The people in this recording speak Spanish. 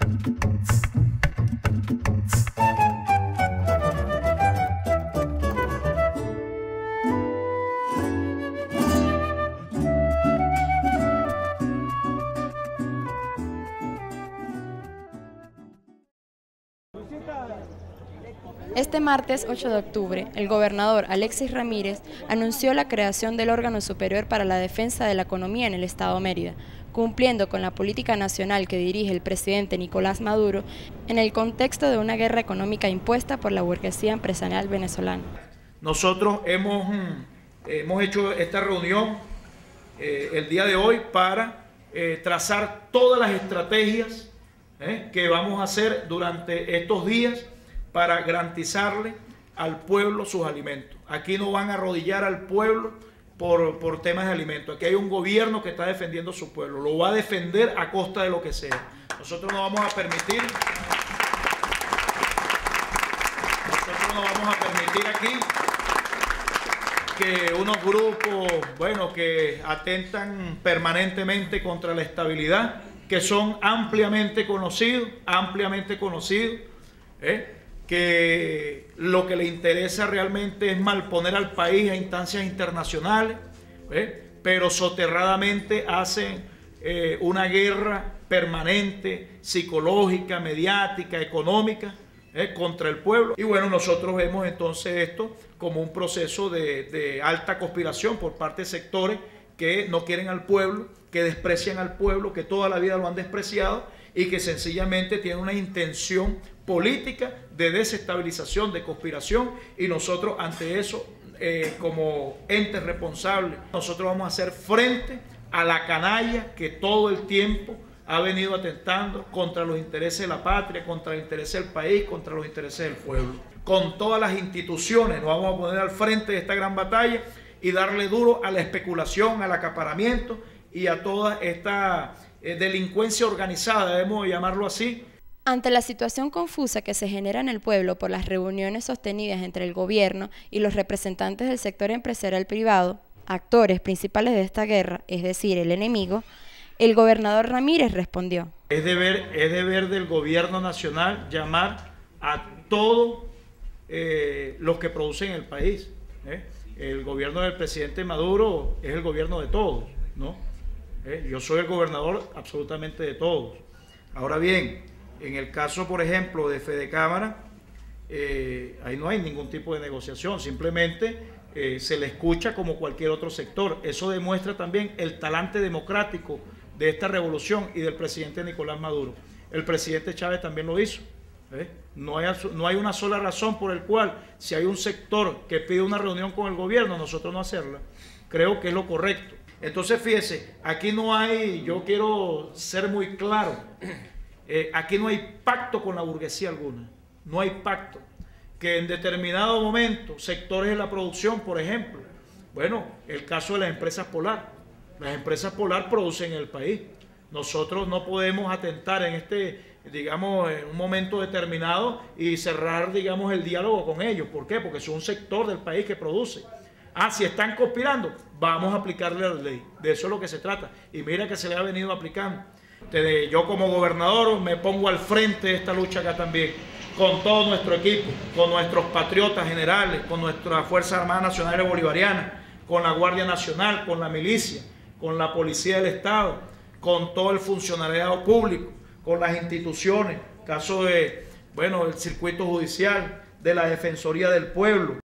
Este martes 8 de octubre, el gobernador Alexis Ramírez anunció la creación del órgano superior para la defensa de la economía en el Estado Mérida, cumpliendo con la política nacional que dirige el presidente Nicolás Maduro en el contexto de una guerra económica impuesta por la burguesía empresarial venezolana. Nosotros hemos hecho esta reunión el día de hoy para trazar todas las estrategias que vamos a hacer durante estos días para garantizarle al pueblo sus alimentos. Aquí no van a arrodillar al pueblo por temas de alimentos. Aquí hay un gobierno que está defendiendo a su pueblo. Lo va a defender a costa de lo que sea. Nosotros no vamos a permitir aquí que unos grupos, que atentan permanentemente contra la estabilidad, que son ampliamente conocidos, que lo que le interesa realmente es malponer al país a instancias internacionales, pero soterradamente hacen una guerra permanente, psicológica, mediática, económica, contra el pueblo. Y bueno, nosotros vemos entonces esto como un proceso de alta conspiración por parte de sectores que no quieren al pueblo, que desprecian al pueblo, que toda la vida lo han despreciado y que sencillamente tienen una intención política de desestabilización, de conspiración, y nosotros ante eso, como entes responsables, nosotros vamos a hacer frente a la canalla que todo el tiempo ha venido atentando contra los intereses de la patria, contra los intereses del país, contra los intereses del pueblo. Con todas las instituciones nos vamos a poner al frente de esta gran batalla y darle duro a la especulación, al acaparamiento y a toda esta delincuencia organizada, debemos llamarlo así. Ante la situación confusa que se genera en el pueblo por las reuniones sostenidas entre el gobierno y los representantes del sector empresarial privado, actores principales de esta guerra, es decir, el enemigo, el gobernador Ramírez respondió: Es deber del gobierno nacional llamar a todos los que producen el país. El gobierno del presidente Maduro es el gobierno de todos, ¿no? Yo soy el gobernador absolutamente de todos. Ahora bien, en el caso, por ejemplo, de Fedecámara, ahí no hay ningún tipo de negociación, simplemente se le escucha como cualquier otro sector. Eso demuestra también el talante democrático de esta revolución y del presidente Nicolás Maduro. El presidente Chávez también lo hizo. No hay una sola razón por el cual, si hay un sector que pide una reunión con el gobierno, nosotros no hacerla. Creo que es lo correcto. Entonces, fíjese, aquí no hay, yo quiero ser muy claro, aquí no hay pacto con la burguesía alguna, no hay pacto. Que en determinado momento, sectores de la producción, por ejemplo, el caso de las empresas Polar producen en el país. Nosotros no podemos atentar en en un momento determinado y cerrar, el diálogo con ellos. ¿Por qué? Porque son un sector del país que produce. Si están conspirando, vamos a aplicarle la ley. De eso es lo que se trata. Y mira que se le ha venido aplicando. Yo como gobernador me pongo al frente de esta lucha acá también, con todo nuestro equipo, con nuestros patriotas generales, con nuestras Fuerzas Armadas Nacionales Bolivarianas, con la Guardia Nacional, con la milicia, con la Policía del Estado, con todo el funcionariado público, con las instituciones, caso de, del circuito judicial, de la Defensoría del Pueblo,